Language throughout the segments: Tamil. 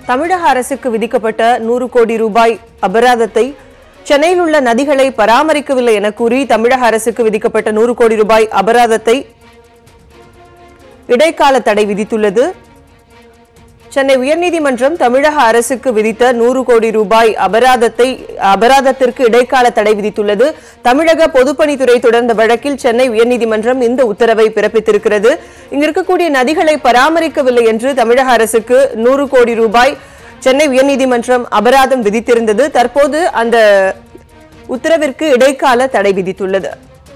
தமிழக அரசுக்கு விதிக்கப்பட்ட 100 கோடி ரூபாய் அபராதத்தை சென்னையில் உள்ள நதிகளை பராமரிக்கவில்லை என கூறி தமிழக அரசுக்கு விதிக்கப்பட்ட 100 கோடி ரூபாய் அபராதத்தை இடைக்கால தடை விதித்துள்ளது. சென்னை உயர்நீதிமன்றம் தமிழக அரசுக்கு விதித்த 100 கோடி ரூபாய் அபராதத்திற்கு இடைக்கால தடை விதித்துள்ளது. தமிழக பொதுப்பணித்துறை தொடர்ந்த வழக்கில் சென்னை உயர்நீதிமன்றம் இந்த உத்தரவை பிறப்பித்திருக்கிறது. இங்கு இருக்கக்கூடிய நதிகளை பராமரிக்கவில்லை என்று தமிழக அரசுக்கு 100 கோடி ரூபாய் சென்னை உயர்நீதிமன்றம் அபராதம் விதித்திருந்தது. தற்போது அந்த உத்தரவிற்கு இடைக்கால தடை விதித்துள்ளது.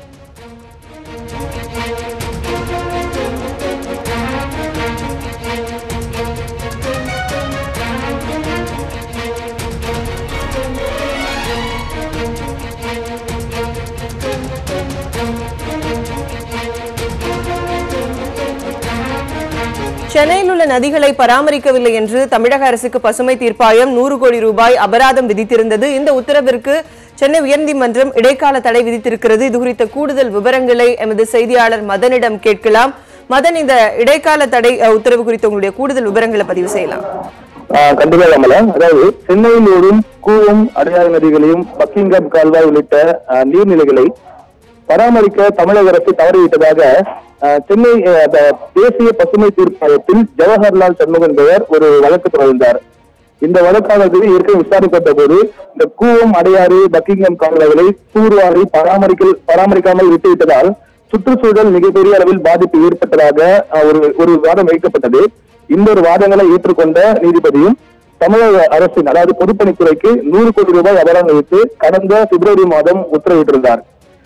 சென்னையில் உள்ள நதிகளை பராமரிக்கவில்லை என்று தமிழக அரசுக்கு பசுமை தீர்ப்பாயம் 100 கோடி ரூபாய் அபராதம் விதித்திருந்தது. இந்த உத்தரவிற்கு சென்னை உயர்நீதிமன்றம் இடைக்கால தடை விதித்திருக்கிறது. இது குறித்த கூடுதல் விவரங்களை எமது செய்தியாளர் மதனிடம் கேட்கலாம். மதன், இந்த இடைக்கால தடை உத்தரவு குறித்த உங்களுடைய கூடுதல் விவரங்களை பதிவு செய்யலாம். கண்டிப்பா கமலா, அதாவது சென்னையில் ஓடும் கூவம், அடையாறு நதிகளையும் பக்கிங்காம் கால்வாய் உள்ளிட்ட நீர்நிலைகளை பராமரிக்க தமிழக அரசு தவறிவிட்டதாக சென்னை தேசிய பசுமை தீர்ப்பாயத்தில் ஜவஹர்லால் சண்முகம் என்பவர் ஒரு வழக்கு தொடர்ந்தார். இந்த வழக்கானது ஏற்கனவே விசாரிக்கப்பட்ட போது இந்த கூவம், அடையாறு, பக்கிங்காம் கால்வாய்களை தூர்வாரி பராமரிக்காமல் விட்டுவிட்டதால் சுற்றுச்சூழல் மிகப்பெரிய அளவில் பாதிப்பு ஏற்பட்டதாக ஒரு வாதம் வைக்கப்பட்டது. இந்த ஒரு வாதங்களை ஏற்றுக்கொண்ட நீதிபதியும் தமிழக அரசின் அதாவது பொதுப்பணித்துறைக்கு 100 கோடி ரூபாய் அபராதம் விதித்து கடந்த பிப்ரவரி மாதம் உத்தரவிட்டிருந்தார்.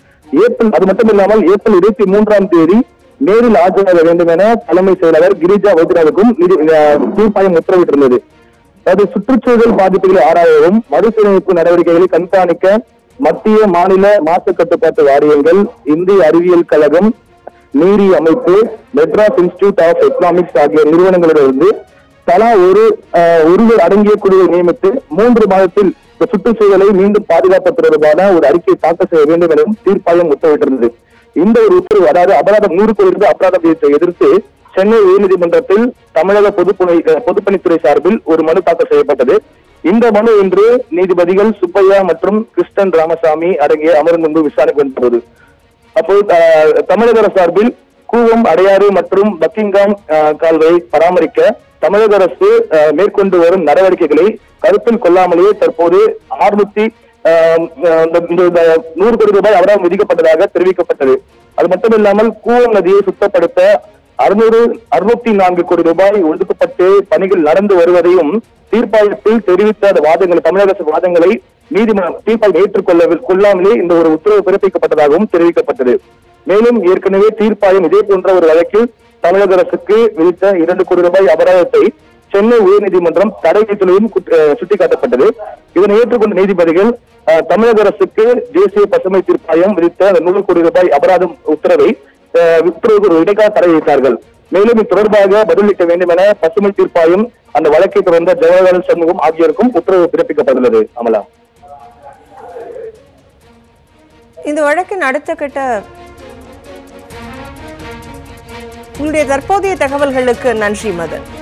அது மட்டுமில்லாமல் ஏப்ரல் 23ஆம் தேதி நேரில் ஆஜராக வேண்டும் என தலைமை செயலாளர் கிரிஜா வைத்தியநாதனுக்கும் தீர்ப்பாயம் உத்தரவிட்டிருந்தது. அதாவது சுற்றுச்சூழல் பாதிப்புகளை ஆராயவும் மறுசீரமைப்பு நடவடிக்கைகளை கண்காணிக்க மத்திய மாநில மாசு கட்டுப்பாட்டு வாரியங்கள், இந்திய அறிவியல் கழகம், நீரி அமைப்பு, மெட்ராஸ் இன்ஸ்டிடியூட் ஆஃப் எக்கனாமிக்ஸ் ஆகிய நிறுவனங்களிலிருந்து தலா ஒருவர் அடங்கிய குழுவை நியமித்து 3 மாதத்தில் சுற்றுச்சூழலை மீண்டும் பாதுகாப்பு தொடர்பான ஒரு அறிக்கையை தாக்கல் செய்ய வேண்டும் எனவும் தீர்ப்பாயம் உத்தரவிட்டிருந்தது. இந்த ஒரு உத்தரவு, அதாவது அபராதம் 100 கோடி ரூபாய் அபராதம் விதித்தை எதிர்த்து சென்னை உயர்நீதிமன்றத்தில் தமிழக பொதுப்பணித்துறை சார்பில் ஒரு மனு தாக்கல் செய்யப்பட்டது. இந்த மனு இன்று நீதிபதிகள் சுப்பையா மற்றும் கிருஷ்ணன் ராமசாமி அடங்கிய அமர்வு முன்பு விசாரணைக்கு வந்தபோது அப்போது தமிழக அரசு சார்பில் கூவம், அடையாறு மற்றும் பக்கிங்காம் கால்வாயை பராமரிக்க தமிழக அரசு மேற்கொண்டு வரும் நடவடிக்கைகளை கருத்தில் கொள்ளாமலேயே தற்போது 100 கோடி ரூபாய் அபராதம் விதிக்கப்பட்டதாக தெரிவிக்கப்பட்டது. அது மட்டுமில்லாமல் கூவம் நதியை சுத்தப்படுத்த 604 கோடி ரூபாய் ஒதுக்கப்பட்டு பணிகள் நடந்து வருவதையும் தீர்ப்பாயத்தில் தெரிவித்த வாதங்களை தமிழக அரசு வாதங்களை நீதிமன்றம் தீர்ப்பாயம் ஏற்றுக்கொள்ளாமலே இந்த ஒரு உத்தரவு பிறப்பிக்கப்பட்டதாகவும் தெரிவிக்கப்பட்டது. மேலும் ஏற்கனவே தீர்ப்பாயம் இதே போன்ற ஒரு வழக்கில் தமிழக அரசுக்கு விதித்த 2 கோடி ரூபாய் அபராதத்தை சென்னை உயர்நீதிமன்றம் தடை விதித்துள்ளதும் சுட்டிக்காட்டப்பட்டது. இதனை ஏற்றுக்கொண்ட நீதிபதிகள் தமிழக அரசுக்கு தேசிய பசுமை தீர்ப்பாயம் விதித்த 100 கோடி ரூபாய் அபராதம் உத்தரவுக்கு ஒரு இடைக்கால தடை விதித்தார்கள். மேலும் இது தொடர்பாக பதிலளிக்க வேண்டும் என பசுமை தீர்ப்பாயம் அந்த வழக்கை தொடர்ந்த ஜவஹர்லால் சண்முகம் ஆகியோருக்கும் உத்தரவு பிறப்பிக்கப்பட்டுள்ளது. அமலா, இந்த வழக்கின் அடுத்த கட்ட உங்களுடைய தற்போதைய தகவல்களுக்கு நன்றி மதன்.